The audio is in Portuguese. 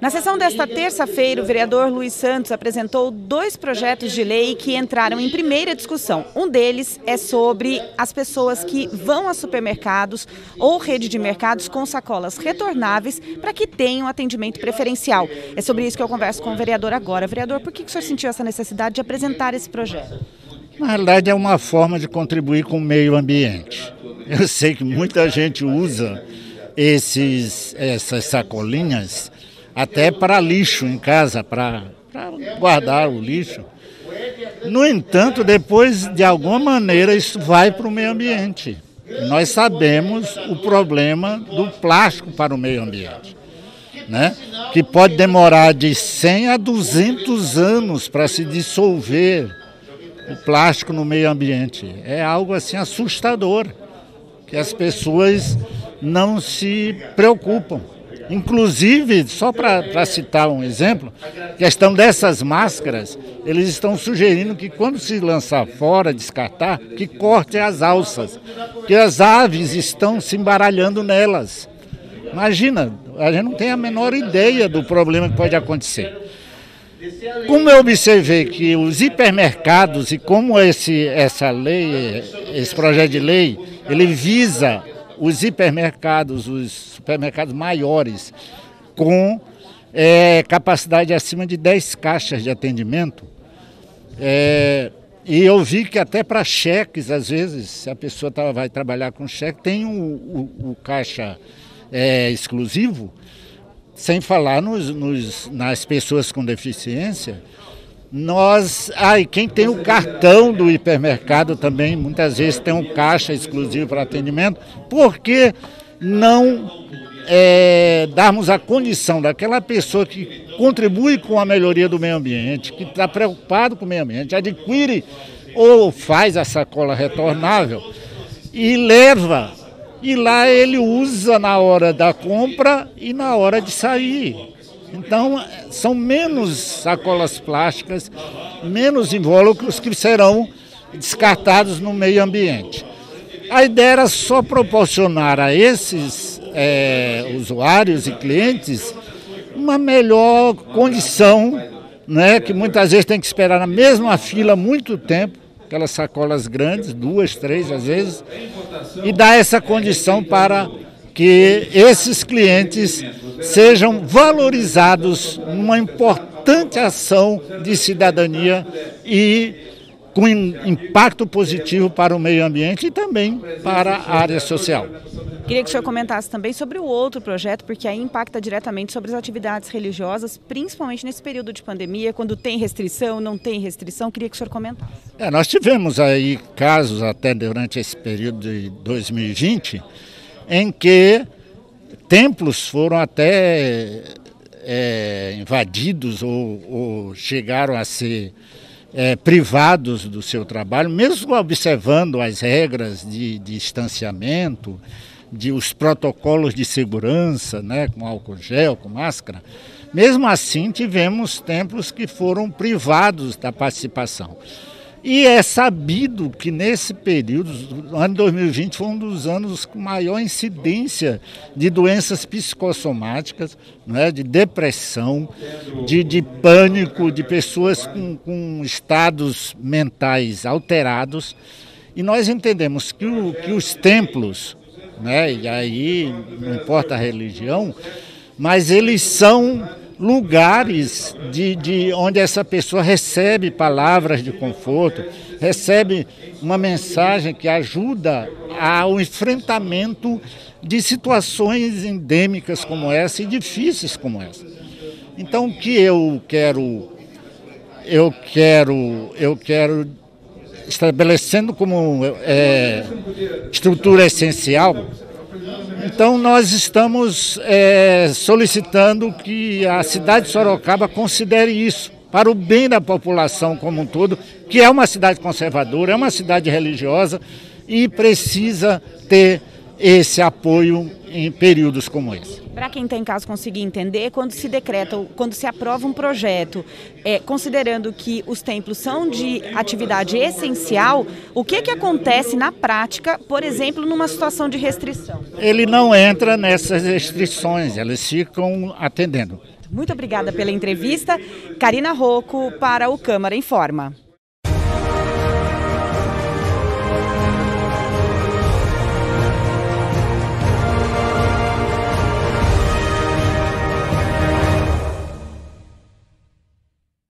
Na sessão desta terça-feira, o vereador Luiz Santos apresentou 2 projetos de lei que entraram em primeira discussão. Um deles é sobre as pessoas que vão a supermercados ou rede de mercados com sacolas retornáveis para que tenham atendimento preferencial. É sobre isso que eu converso com o vereador agora. Vereador, por que o senhor sentiu essa necessidade de apresentar esse projeto? Na realidade, é uma forma de contribuir com o meio ambiente. Eu sei que muita gente usa essas sacolinhas até para lixo em casa, para guardar o lixo. No entanto, depois, de alguma maneira, isso vai para o meio ambiente. Nós sabemos o problema do plástico para o meio ambiente, né? Que pode demorar de 100 a 200 anos para se dissolver o plástico no meio ambiente. É algo assim assustador, que as pessoas não se preocupam. Inclusive, só para citar um exemplo, a questão dessas máscaras, eles estão sugerindo que quando se lançar fora, descartar, que corte as alças, que as aves estão se embaralhando nelas. Imagina, a gente não tem a menor ideia do problema que pode acontecer. Como eu observei que os hipermercados e como esse projeto de lei, ele visa os hipermercados, os supermercados maiores, com capacidade acima de 10 caixas de atendimento. E eu vi que até para cheques, às vezes, se a pessoa vai trabalhar com cheque, tem o caixa exclusivo, sem falar nas pessoas com deficiência. Quem tem o cartão do hipermercado também, muitas vezes tem um caixa exclusivo para atendimento. Por que não darmos a condição daquela pessoa que contribui com a melhoria do meio ambiente, que está preocupado com o meio ambiente, adquire ou faz a sacola retornável e leva, e lá ele usa na hora da compra e na hora de sair. Então, são menos sacolas plásticas, menos invólucros que serão descartados no meio ambiente. A ideia era só proporcionar a esses usuários e clientes uma melhor condição, né, que muitas vezes tem que esperar na mesma fila muito tempo, aquelas sacolas grandes, 2, 3 às vezes, e dar essa condição para que esses clientes sejam valorizados numa importante ação de cidadania e com impacto positivo para o meio ambiente e também para a área social. Queria que o senhor comentasse também sobre o outro projeto, porque aí impacta diretamente sobre as atividades religiosas, principalmente nesse período de pandemia, quando tem restrição, não tem restrição. Queria que o senhor comentasse. Nós tivemos aí casos até durante esse período de 2020, em que templos foram até invadidos ou chegaram a ser privados do seu trabalho, mesmo observando as regras de distanciamento, os protocolos de segurança, né, com álcool gel, com máscara. Mesmo assim, tivemos templos que foram privados da participação. E é sabido que nesse período, o ano 2020 foi um dos anos com maior incidência de doenças psicossomáticas, né, de depressão, de pânico, de pessoas com estados mentais alterados. E nós entendemos que os templos, né, e aí não importa a religião, mas eles são lugares onde essa pessoa recebe palavras de conforto, recebe uma mensagem que ajuda ao enfrentamento de situações endêmicas como essa e difíceis como essa. Então, o que eu quero estabelecendo como estrutura essencial. Então, nós estamos solicitando que a cidade de Sorocaba considere isso para o bem da população como um todo, que é uma cidade conservadora, é uma cidade religiosa e precisa ter esse apoio em períodos como esse. Para quem está em casa conseguir entender, quando se aprova um projeto, considerando que os templos são de atividade essencial, o que acontece na prática, por exemplo, numa situação de restrição? Ele não entra nessas restrições, eles ficam atendendo. Muito obrigada pela entrevista. Karina Rocco para o Câmara Informa.